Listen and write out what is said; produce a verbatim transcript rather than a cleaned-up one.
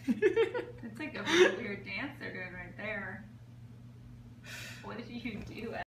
It's like a really weird dance they're doing right there. What did you do?